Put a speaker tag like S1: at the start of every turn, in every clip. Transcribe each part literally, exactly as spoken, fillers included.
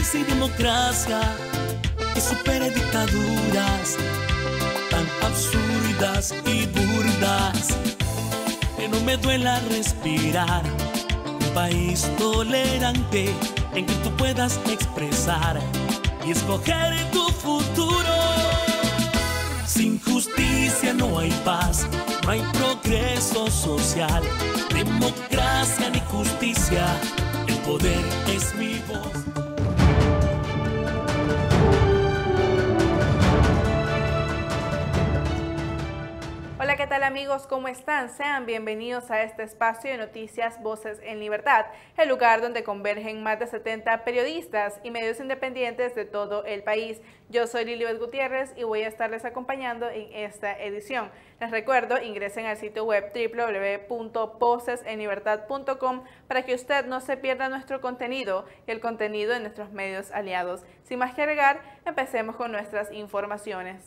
S1: justicia y democracia que supere dictaduras tan absurdas y burdas, que no me duela respirar. Un país tolerante en que tú puedas expresar y escoger tu futuro. Sin justicia no hay paz, no hay progreso social, democracia ni justicia, el poder es mi voz.
S2: Hola, ¿qué tal amigos? ¿Cómo están? Sean bienvenidos a este espacio de noticias Voces en Libertad, el lugar donde convergen más de setenta periodistas y medios independientes de todo el país. Yo soy Lilibet Gutiérrez y voy a estarles acompañando en esta edición. Les recuerdo, ingresen al sitio web doble u doble u doble u punto voces en libertad punto com para que usted no se pierda nuestro contenido y el contenido de nuestros medios aliados. Sin más que agregar, empecemos con nuestras informaciones.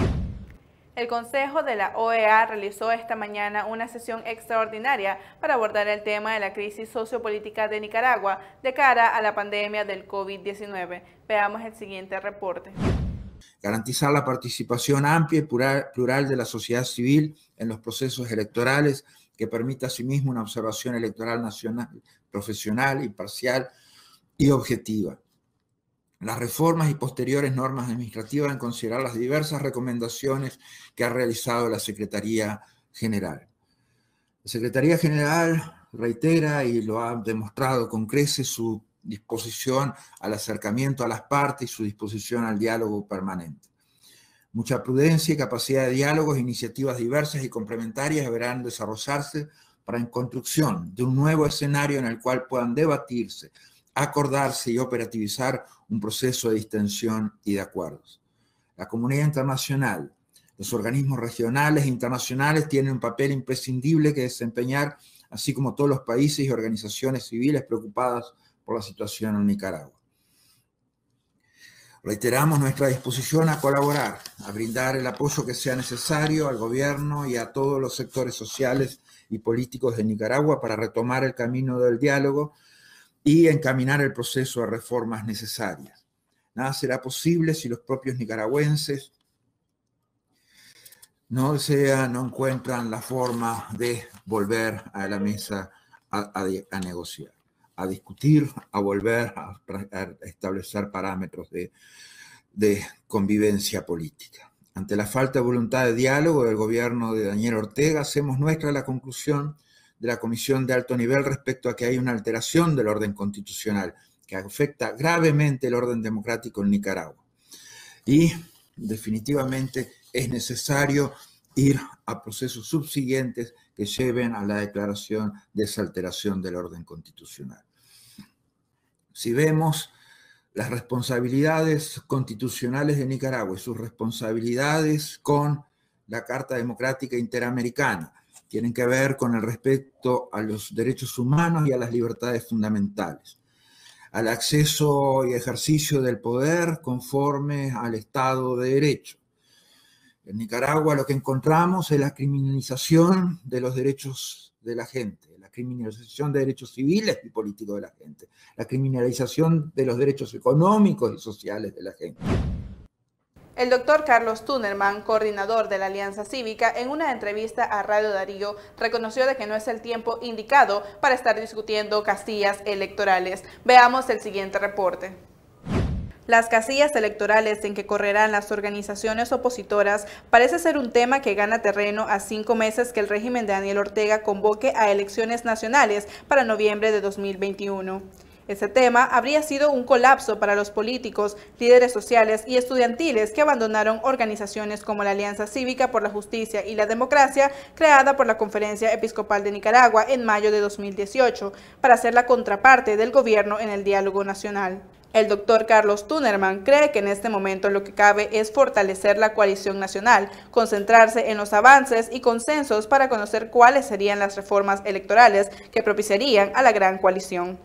S2: El Consejo de la O E A realizó esta mañana una sesión extraordinaria para abordar el tema de la crisis sociopolítica de Nicaragua de cara a la pandemia del COVID diecinueve. Veamos el siguiente reporte.
S3: Garantizar la participación amplia y plural, plural de la sociedad civil en los procesos electorales, que permita asimismo una observación electoral nacional, profesional, imparcial y objetiva. Las reformas y posteriores normas administrativas en considerar las diversas recomendaciones que ha realizado la Secretaría General. La Secretaría General reitera y lo ha demostrado con creces su disposición al acercamiento a las partes y su disposición al diálogo permanente. Mucha prudencia y capacidad de diálogo, iniciativas diversas y complementarias deberán desarrollarse para en construcción de un nuevo escenario en el cual puedan debatirse, acordarse y operativizar un proceso de distensión y de acuerdos. La comunidad internacional, los organismos regionales e internacionales tienen un papel imprescindible que desempeñar, así como todos los países y organizaciones civiles preocupadas por la situación en Nicaragua. Reiteramos nuestra disposición a colaborar, a brindar el apoyo que sea necesario al gobierno y a todos los sectores sociales y políticos de Nicaragua para retomar el camino del diálogo y encaminar el proceso de reformas necesarias. Nada será posible si los propios nicaragüenses no desean, no encuentran la forma de volver a la mesa a, a, a negociar, a discutir, a volver a, a establecer parámetros de, de convivencia política. Ante la falta de voluntad de diálogo del gobierno de Daniel Ortega, hacemos nuestra la conclusión de la Comisión de Alto Nivel respecto a que hay una alteración del orden constitucional que afecta gravemente el orden democrático en Nicaragua. Y definitivamente es necesario ir a procesos subsiguientes que lleven a la declaración de esa alteración del orden constitucional. Si vemos las responsabilidades constitucionales de Nicaragua y sus responsabilidades con la Carta Democrática Interamericana, tienen que ver con el respeto a los derechos humanos y a las libertades fundamentales, al acceso y ejercicio del poder conforme al Estado de Derecho. En Nicaragua lo que encontramos es la criminalización de los derechos de la gente, la criminalización de derechos civiles y políticos de la gente, la criminalización de los derechos económicos y sociales de la gente.
S2: El doctor Carlos Tunerman, coordinador de la Alianza Cívica, en una entrevista a Radio Darío, reconoció de que no es el tiempo indicado para estar discutiendo casillas electorales. Veamos el siguiente reporte. Las casillas electorales en que correrán las organizaciones opositoras parece ser un tema que gana terreno a cinco meses que el régimen de Daniel Ortega convoque a elecciones nacionales para noviembre de dos mil veintiuno. Ese tema habría sido un colapso para los políticos, líderes sociales y estudiantiles que abandonaron organizaciones como la Alianza Cívica por la Justicia y la Democracia, creada por la Conferencia Episcopal de Nicaragua en mayo de dos mil dieciocho, para ser la contraparte del gobierno en el diálogo nacional. El doctor Carlos Tunerman cree que en este momento lo que cabe es fortalecer la coalición nacional, concentrarse en los avances y consensos para conocer cuáles serían las reformas electorales que propiciarían a la gran coalición.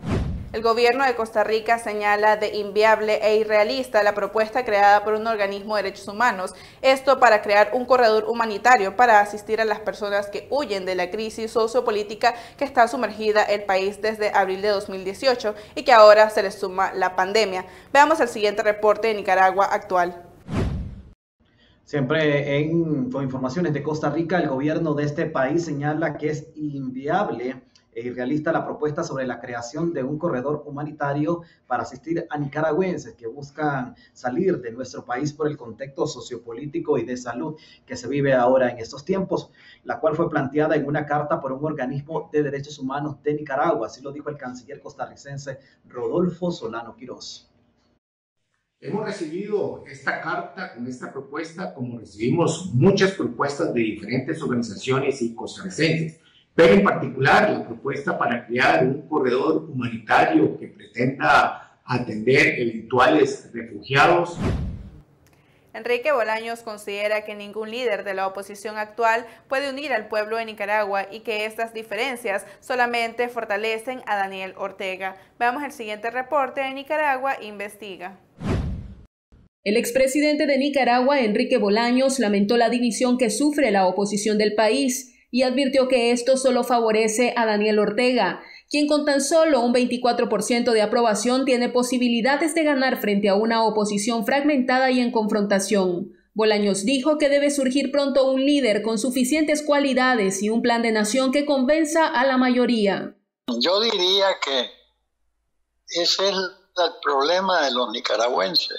S2: El gobierno de Costa Rica señala de inviable e irrealista la propuesta creada por un organismo de derechos humanos, esto para crear un corredor humanitario para asistir a las personas que huyen de la crisis sociopolítica que está sumergida el país desde abril de dos mil dieciocho y que ahora se le suma la pandemia. Veamos el siguiente reporte de Nicaragua Actual.
S4: Siempre en, con informaciones de Costa Rica, el gobierno de este país señala que es inviable e irrealista la propuesta sobre la creación de un corredor humanitario para asistir a nicaragüenses que buscan salir de nuestro país por el contexto sociopolítico y de salud que se vive ahora en estos tiempos, la cual fue planteada en una carta por un organismo de derechos humanos de Nicaragua, así lo dijo el canciller costarricense Rodolfo Solano Quirós.
S5: Hemos recibido esta carta con esta propuesta, como recibimos muchas propuestas de diferentes organizaciones y costarricenses, pero en particular la propuesta para crear un corredor humanitario que pretenda atender eventuales refugiados.
S2: Enrique Bolaños considera que ningún líder de la oposición actual puede unir al pueblo de Nicaragua y que estas diferencias solamente fortalecen a Daniel Ortega. Veamos el siguiente reporte de Nicaragua Investiga.
S6: El expresidente de Nicaragua, Enrique Bolaños, lamentó la división que sufre la oposición del país y advirtió que esto solo favorece a Daniel Ortega, quien con tan solo un veinticuatro por ciento de aprobación tiene posibilidades de ganar frente a una oposición fragmentada y en confrontación. Bolaños dijo que debe surgir pronto un líder con suficientes cualidades y un plan de nación que convenza a la mayoría.
S7: Yo diría que ese es el problema de los nicaragüenses,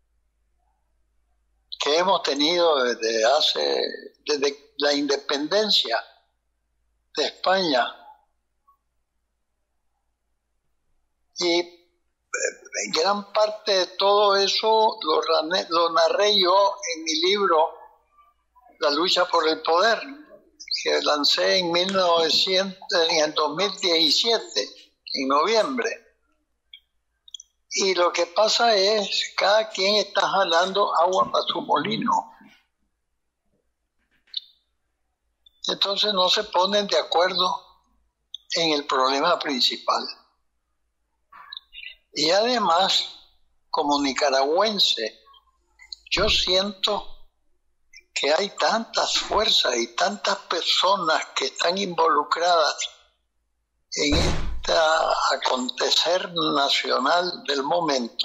S7: que hemos tenido desde hace, desde la independencia de España. Y gran parte de todo eso lo, lo narré yo en mi libro La lucha por el poder, que lancé en, mil novecientos, en el dos mil diecisiete, en noviembre. Y lo que pasa es, cada quien está jalando agua para su molino. Entonces no se ponen de acuerdo en el problema principal. Y además, como nicaragüense, yo siento que hay tantas fuerzas y tantas personas que están involucradas en este acontecer nacional del momento.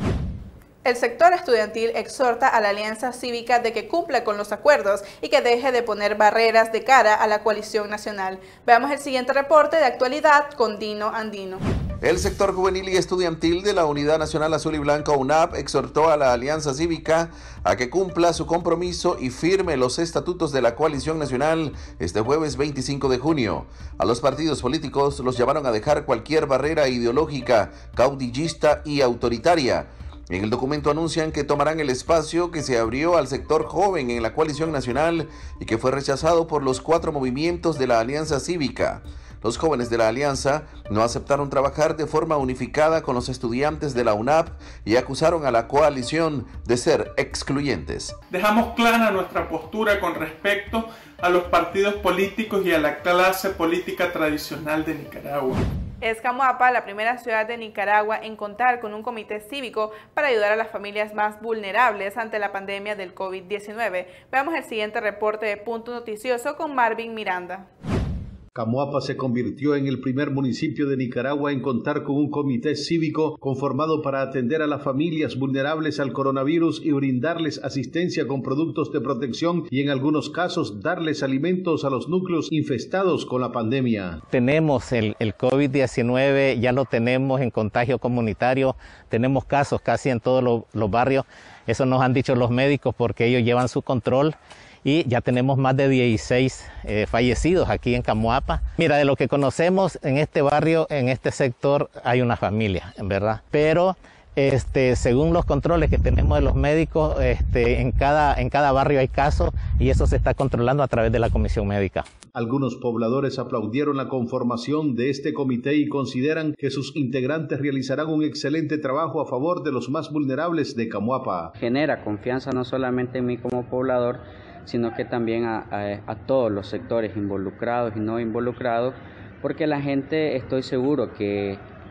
S2: El sector estudiantil exhorta a la Alianza Cívica de que cumpla con los acuerdos y que deje de poner barreras de cara a la coalición nacional. Veamos el siguiente reporte de actualidad con Dino Andino.
S8: El sector juvenil y estudiantil de la Unidad Nacional Azul y Blanca U N A P exhortó a la Alianza Cívica a que cumpla su compromiso y firme los estatutos de la coalición nacional este jueves veinticinco de junio. A los partidos políticos los llamaron a dejar cualquier barrera ideológica, caudillista y autoritaria. En el documento anuncian que tomarán el espacio que se abrió al sector joven en la coalición nacional y que fue rechazado por los cuatro movimientos de la Alianza Cívica. Los jóvenes de la Alianza no aceptaron trabajar de forma unificada con los estudiantes de la U N A P y acusaron a la coalición de ser excluyentes.
S9: Dejamos clara nuestra postura con respecto a los partidos políticos y a la clase política tradicional de Nicaragua.
S2: Es Camuapa la primera ciudad de Nicaragua en contar con un comité cívico para ayudar a las familias más vulnerables ante la pandemia del COVID diecinueve. Veamos el siguiente reporte de Punto Noticioso con Marvin Miranda.
S10: Camuapa se convirtió en el primer municipio de Nicaragua en contar con un comité cívico conformado para atender a las familias vulnerables al coronavirus y brindarles asistencia con productos de protección y en algunos casos darles alimentos a los núcleos infestados con la pandemia.
S11: Tenemos el, el COVID diecinueve, ya lo tenemos en contagio comunitario, tenemos casos casi en todos los, los barrios, eso nos han dicho los médicos porque ellos llevan su control. Y ya tenemos más de dieciséis eh, fallecidos aquí en Camuapa. Mira, de lo que conocemos en este barrio, en este sector, hay una familia, en verdad. Pero este, según los controles que tenemos de los médicos, este, en, cada, en cada barrio hay casos y eso se está controlando a través de la comisión médica.
S10: Algunos pobladores aplaudieron la conformación de este comité y consideran que sus integrantes realizarán un excelente trabajo a favor de los más vulnerables de Camuapa.
S12: Genera confianza no solamente en mí como poblador, sino que también a, a, a todos los sectores involucrados y no involucrados, porque la gente, estoy seguro que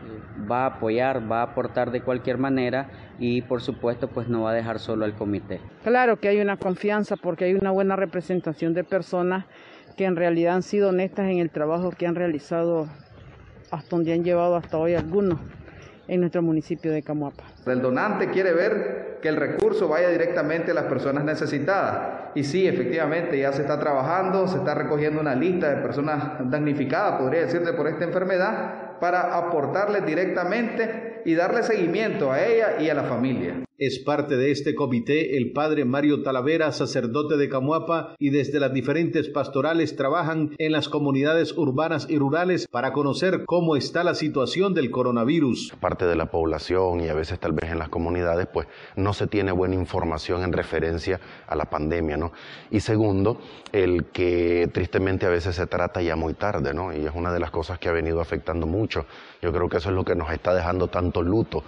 S12: va a apoyar, va a aportar de cualquier manera y por supuesto pues no va a dejar solo al comité.
S13: Claro que hay una confianza porque hay una buena representación de personas que en realidad han sido honestas en el trabajo que han realizado hasta donde han llevado hasta hoy algunos en nuestro municipio de Camuapa.
S14: El donante quiere ver que el recurso vaya directamente a las personas necesitadas. Y sí, efectivamente, ya se está trabajando, se está recogiendo una lista de personas damnificadas, podría decirse, por esta enfermedad, para aportarles directamente y darle seguimiento a ella y a la familia.
S10: Es parte de este comité el padre Mario Talavera, sacerdote de Camuapa, y desde las diferentes pastorales trabajan en las comunidades urbanas y rurales para conocer cómo está la situación del coronavirus.
S8: Parte de la población y a veces tal vez en las comunidades pues no se tiene buena información en referencia a la pandemia, ¿no? Y segundo, el que tristemente a veces se trata ya muy tarde, ¿no? Y es una de las cosas que ha venido afectando mucho. Yo creo que eso es lo que nos está dejando tanto luto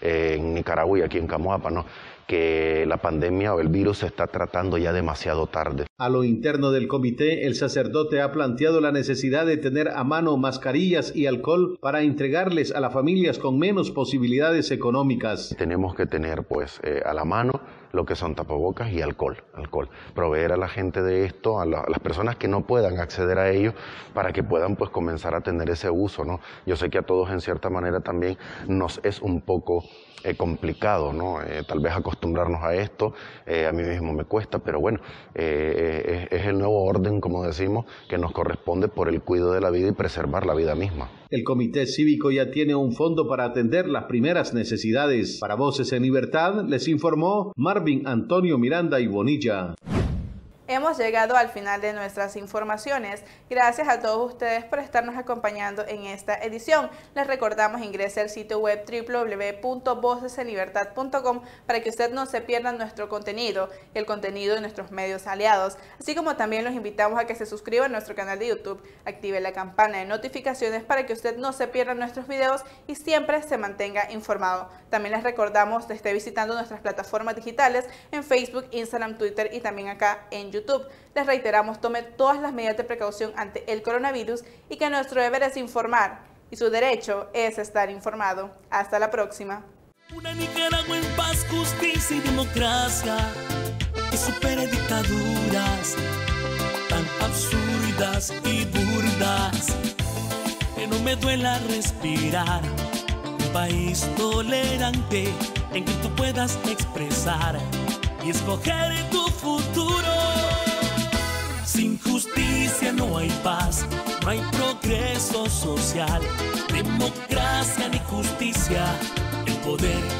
S8: en Nicaragua y aquí en Camuapa, ¿no? Que la pandemia o el virus se está tratando ya demasiado tarde.
S10: A lo interno del comité, el sacerdote ha planteado la necesidad de tener a mano mascarillas y alcohol para entregarles a las familias con menos posibilidades económicas.
S8: Tenemos que tener pues eh, a la mano lo que son tapabocas y alcohol, alcohol. Proveer a la gente de esto, a, la, a las personas que no puedan acceder a ello, para que puedan pues comenzar a tener ese uso, ¿no? Yo sé que a todos en cierta manera también nos es un poco eh, complicado, ¿no? Eh, tal vez acostumbrarnos a esto, eh, a mí mismo me cuesta, pero bueno, eh, es, es el nuevo orden, como decimos, que nos corresponde por el cuidado de la vida y preservar la vida misma.
S10: El comité cívico ya tiene un fondo para atender las primeras necesidades. Para Voces en Libertad, les informó Marvin Antonio Miranda y Bonilla.
S2: Hemos llegado al final de nuestras informaciones. Gracias a todos ustedes por estarnos acompañando en esta edición. Les recordamos ingrese al sitio web doble u doble u doble u punto voces en libertad punto com para que usted no se pierda nuestro contenido y el contenido de nuestros medios aliados. Así como también los invitamos a que se suscriba a nuestro canal de YouTube, active la campana de notificaciones para que usted no se pierda nuestros videos y siempre se mantenga informado. También les recordamos que esté visitando nuestras plataformas digitales en Facebook, Instagram, Twitter y también acá en YouTube. YouTube. Les reiteramos, tome todas las medidas de precaución ante el coronavirus y que nuestro deber es informar y su derecho es estar informado. Hasta la próxima.
S1: Una Nicaragua en paz, justicia y democracia que supere dictaduras tan absurdas y burdas, que no me duela respirar. Un país tolerante en que tú puedas expresar y escoger tu futuro. Sin justicia no hay paz, no hay progreso social, democracia ni justicia, el poder